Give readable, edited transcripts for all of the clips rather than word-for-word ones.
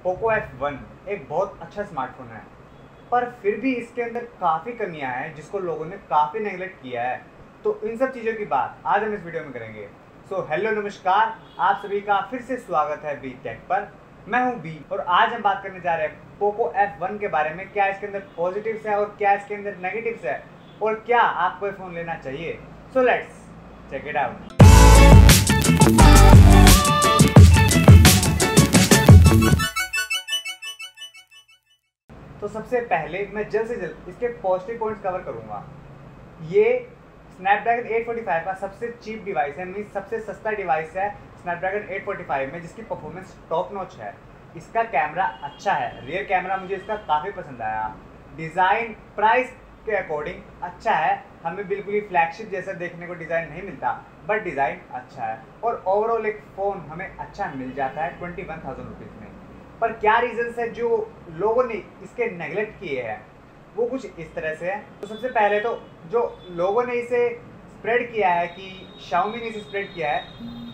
Poco F1 एक बहुत अच्छा स्मार्टफोन है, पर फिर भी इसके अंदर काफ़ी कमियां हैं जिसको लोगों ने काफ़ी नेगलेक्ट किया है। तो इन सब चीज़ों की बात आज हम इस वीडियो में करेंगे। सो हेलो नमस्कार, आप सभी का फिर से स्वागत है बी टेक पर। मैं हूं बी और आज हम बात करने जा रहे हैं पोको F1 के बारे में। क्या इसके अंदर पॉजिटिव्स है और क्या इसके अंदर नेगेटिव्स है और क्या आपको ये फ़ोन लेना चाहिए। So let's check it out. तो सबसे पहले मैं जल्द से जल्द इसके पॉजिटिव पॉइंट्स कवर करूंगा। ये स्नैपड्रैगन 845 का सबसे चीप डिवाइस है, मीन्स सबसे सस्ता डिवाइस है स्नैपड्रैगन 845 में, जिसकी परफॉर्मेंस टॉप नॉच है। इसका कैमरा अच्छा है, रियर कैमरा मुझे इसका काफ़ी पसंद आया। डिज़ाइन प्राइस के अकॉर्डिंग अच्छा है, हमें बिल्कुल ही फ्लैगशिप जैसा देखने को डिज़ाइन नहीं मिलता, बट डिज़ाइन अच्छा है और ओवरऑल एक फ़ोन हमें अच्छा मिल जाता है 21,000 रुपीज़ में। पर क्या रीजंस है जो लोगों ने इसके नेगलेक्ट किए हैं, वो कुछ इस तरह से है। तो सबसे पहले तो जो लोगों ने इसे स्प्रेड किया है कि Xiaomi ने इसे स्प्रेड किया है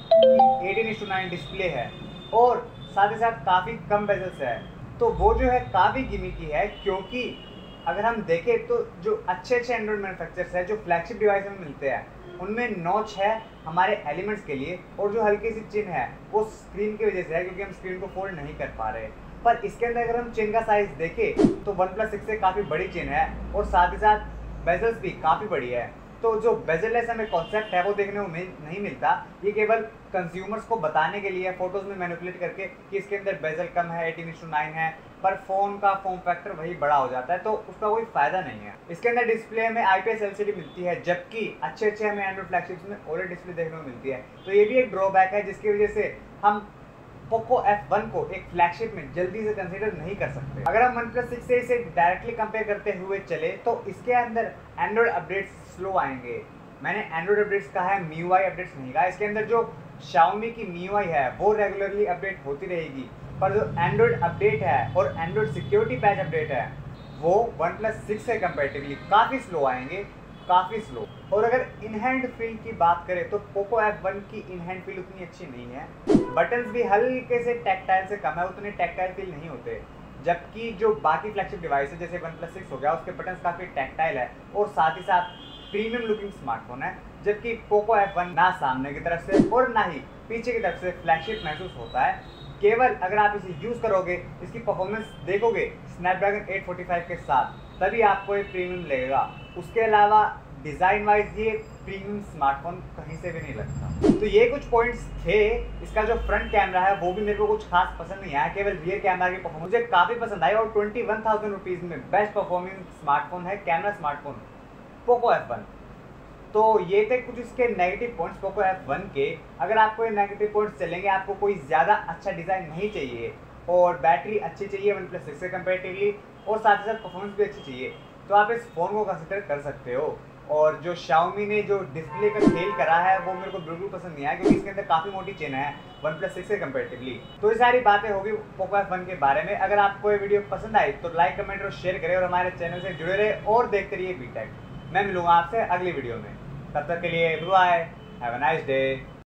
कि 18:9 डिस्प्ले है और साथ ही साथ काफ़ी कम बेजल्स है, तो वो जो है काफ़ी गिमिकी है। क्योंकि अगर हम देखें तो जो अच्छे एंड्रॉइड मैन्युफैक्चरर्स है, जो फ्लैगशिप डिवाइस में मिलते हैं, उनमें नॉच है हमारे एलिमेंट्स के लिए, और जो हल्की सी चिन्ह है वो स्क्रीन की वजह से है, क्योंकि हम स्क्रीन को फोल्ड नहीं कर पा रहे। पर इसके अंदर अगर हम चिन्ह का साइज देखें तो OnePlus 6 से काफ़ी बड़ी चिन्ह है और साथ ही साथ बेजल्स भी काफ़ी बड़ी है। तो जो बेजललेस हमें कॉन्सेप्ट है वो देखने को नहीं मिलता, ये केवल कंज्यूमर्स को बताने के लिए फोटोज़ में मैनिपुलेट करके कि इसके अंदर बेजल कम है, 18:9 है, पर फ़ोन का फॉर्म फैक्टर वही बड़ा हो जाता है, तो उसका कोई फ़ायदा नहीं है। इसके अंदर डिस्प्ले में IPS LCD मिलती है, जबकि अच्छे हमें एंड्रॉइड फ्लैगशिप्स में OLED डिस्प्ले देखने को मिलती है। तो ये भी एक ड्रॉबैक है जिसकी वजह से हम पोको F1 को एक फ्लैगशिप में जल्दी से कंसीडर नहीं कर सकते। अगर हम OnePlus 6 से इसे डायरेक्टली कंपेयर करते हुए चले तो इसके अंदर एंड्रॉइड अपडेट्स स्लो आएंगे। मैंने एंड्रॉइड अपडेट्स कहा है, MIUI अपडेट्स नहीं कहा। इसके अंदर जो Xiaomi की MIUI है वो रेगुलरली अपडेट होती रहेगी, पर जो एंड्रॉइड अपडेट है और एंड्रॉइड सिक्योरिटी पैच अपडेट है वो OnePlus 6 से कंपेरेटिवली काफ़ी स्लो आएंगे, काफ़ी स्लो। और अगर इन हैंड फील की बात करें तो पोको F1 की इन हैंड फील उतनी अच्छी नहीं है। बटन्स भी हल्के से टैक्टाइल से कम है, उतने टैक्टाइल फील नहीं होते, जबकि जो बाकी फ्लैगशिप डिवाइस है जैसे OnePlus 6 हो गया, उसके बटन्स काफ़ी टैक्टाइल है और साथ ही साथ प्रीमियम लुकिंग स्मार्टफोन है। जबकि पोको F1 ना सामने की तरफ से और ना ही पीछे की तरफ से फ्लैगशिप महसूस होता है। केवल अगर आप इसे यूज़ करोगे, इसकी परफॉर्मेंस देखोगे स्नैपड्रैगन 845 के साथ, तभी आपको ये प्रीमियम लगेगा। उसके अलावा डिज़ाइन वाइज ये प्रीमियम स्मार्टफोन कहीं से भी नहीं लगता। तो ये कुछ पॉइंट्स थे। इसका जो फ्रंट कैमरा है वो भी मेरे को कुछ खास पसंद नहीं आया, केवल रियर कैमरा की परफॉर्मेंस मुझे काफ़ी पसंद आई और 21,000 रुपीज़ में बेस्ट परफॉर्मिंग स्मार्टफोन है कैमरा स्मार्टफोन पोको F1। तो ये थे कुछ इसके नेगेटिव पॉइंट्स पोको F1 के। अगर आपको ये नेगेटिव पॉइंट्स चलेंगे, आपको कोई ज़्यादा अच्छा डिज़ाइन नहीं चाहिए और बैटरी अच्छी चाहिए OnePlus 6 से कंपेरेटिवली और साथ ही साथ परफॉर्मेंस भी अच्छी चाहिए, तो आप इस फ़ोन को कंसिडर कर सकते हो। और जो Xiaomi ने जो डिस्प्ले का खेल करा है वो मेरे को बिल्कुल पसंद नहीं आया, क्योंकि इसके अंदर काफ़ी मोटी चेन है OnePlus 6 से कंपेरेटिवली। तो ये सारी बातें होगी पोको F1 के बारे में। अगर आपको ये वीडियो पसंद आई तो लाइक, कमेंट और शेयर करें और हमारे चैनल से जुड़े रहे और देखते रहिए बी टेक। मैं मिलूंगा आपसे अगली वीडियो में, तब तक के लिए bye, have a nice day.